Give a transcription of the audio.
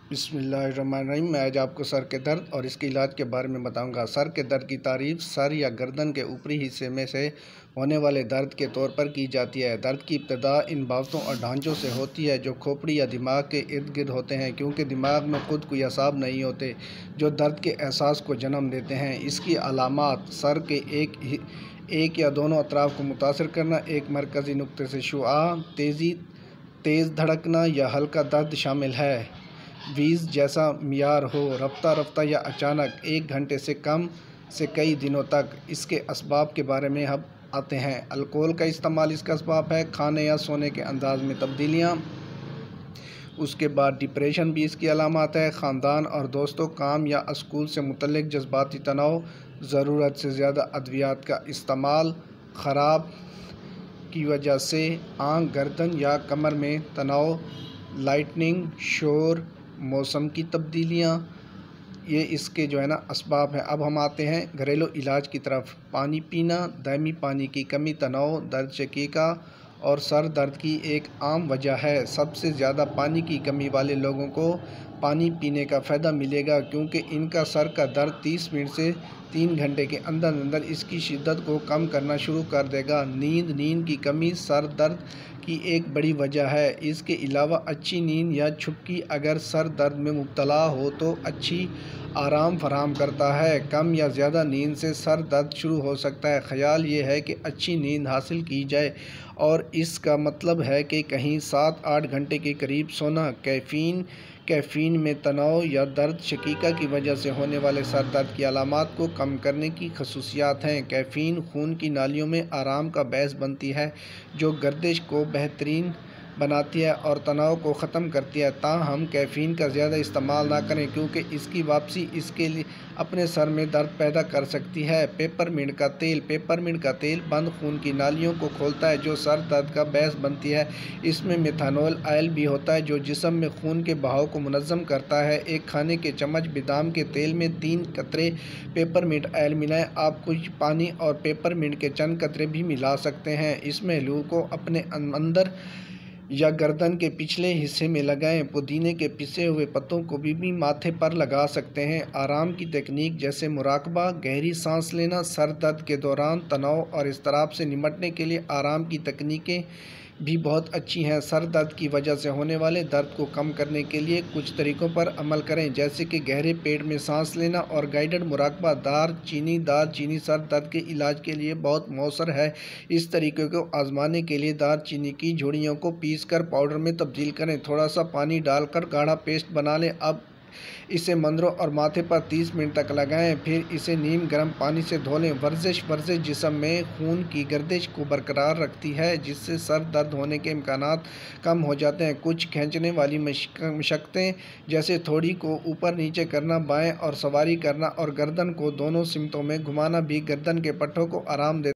बिस्मिल्लाहिर्रहमानिर्रहीम। मैं आज आपको सर के दर्द और इसके इलाज के बारे में बताऊंगा। सर के दर्द की तारीफ़ सर या गर्दन के ऊपरी हिस्से में से होने वाले दर्द के तौर पर की जाती है। दर्द की इब्तिदा इन बावतों और ढांचों से होती है जो खोपड़ी या दिमाग के इर्द गिर्द होते हैं, क्योंकि दिमाग में खुद कोई असाब नहीं होते जो दर्द के एहसास को जन्म देते हैं। इसकी अलामात सर के एक या दोनों अतराफ को मुतासर करना, एक मरकज़ी नुक्ते से शुआ, तेज़ धड़कना या हल्का दर्द शामिल है। वीज़ जैसा मियार हो, रफ्ता रफ्ता या अचानक, 1 घंटे से कम से कई दिनों तक। इसके असबाब के बारे में हम आते हैं। अल्कोहल का इस्तेमाल इसका असबाब है। खाने या सोने के अंदाज में तब्दीलियाँ। उसके बाद डिप्रेशन भी इसकी अलामत है। ख़ानदान और दोस्तों, काम या स्कूल से मुतल्लिक जज्बाती तनाव, ज़रूरत से ज़्यादा अद्वियात का इस्तेमाल, ख़राब की वजह से आंख, गर्दन या कमर में तनाव, लाइटनिंग, शोर, मौसम की तब्दीलियाँ, ये इसके असबाब हैं। अब हम आते हैं घरेलू इलाज की तरफ। पानी पीना, दायमी पानी की कमी तनाव, दर्द, शकीका और सर दर्द की एक आम वजह है। सबसे ज़्यादा पानी की कमी वाले लोगों को पानी पीने का फ़ायदा मिलेगा, क्योंकि इनका सर का दर्द 30 मिनट से 3 घंटे के अंदर अंदर इसकी शिद्दत को कम करना शुरू कर देगा। नींद की कमी सर दर्द की एक बड़ी वजह है। इसके अलावा अच्छी नींद या झपकी अगर सर दर्द में मुब्तला हो तो अच्छी आराम फराहम करता है। कम या ज़्यादा नींद से सर दर्द शुरू हो सकता है। ख्याल ये है कि अच्छी नींद हासिल की जाए, और इसका मतलब है कि कहीं 7-8 घंटे के करीब सोना। कैफ़ीन में तनाव या दर्द, शकीका की वजह से होने वाले सर दर्द की अलामात को कम करने की खसूसियात हैं। कैफ़ीन खून की नालियों में आराम का बायस बनती है, जो गर्दिश को बेहतरीन बनाती है और तनाव को ख़त्म करती है। ताहम कैफ़ीन का ज़्यादा इस्तेमाल ना करें, क्योंकि इसकी वापसी इसके लिए अपने सर में दर्द पैदा कर सकती है। पेपरमिंट का तेल बंद खून की नालियों को खोलता है, जो सर दर्द का बायस बनती है। इसमें मेथनॉल ऑयल भी होता है, जो जिस्म में खून के बहाव को मुनज़्ज़म करता है। एक खाने के चम्मच बादाम के तेल में 3 कतरे पेपरमिंट ऑयल मिलाएं। आप कुछ पानी और पेपरमिंट के चंद कतरे भी मिला सकते हैं। इसमें लू को अपने अंदर या गर्दन के पिछले हिस्से में लगाएं। पुदीने के पिसे हुए पत्तों को भी माथे पर लगा सकते हैं। आराम की तकनीक जैसे मुराकबा, गहरी सांस लेना, सर दर्द के दौरान तनाव और इज़्तिराब से निपटने के लिए आराम की तकनीकें भी बहुत अच्छी हैं। सर दर्द की वजह से होने वाले दर्द को कम करने के लिए कुछ तरीक़ों पर अमल करें, जैसे कि गहरे पेट में सांस लेना और गाइडेड मुराकबा। दारचीनी सर दर्द के इलाज के लिए बहुत मौसर है। इस तरीके को आजमाने के लिए दारचीनी की झुर्रियों को पीसकर पाउडर में तब्दील करें। थोड़ा सा पानी डालकर गाढ़ा पेस्ट बना लें। अब इसे मंदरों और माथे पर 30 मिनट तक लगाएं, फिर इसे नीम गर्म पानी से धो लें। वर्जिश जिस्म में खून की गर्दिश को बरकरार रखती है, जिससे सर दर्द होने के इम्कानात कम हो जाते हैं। कुछ खींचने वाली मशक्क़तें, जैसे थोड़ी को ऊपर नीचे करना, बाएं और सवारी करना और गर्दन को दोनों सिमतों में घुमाना भी गर्दन के पट्टों को आराम देता है।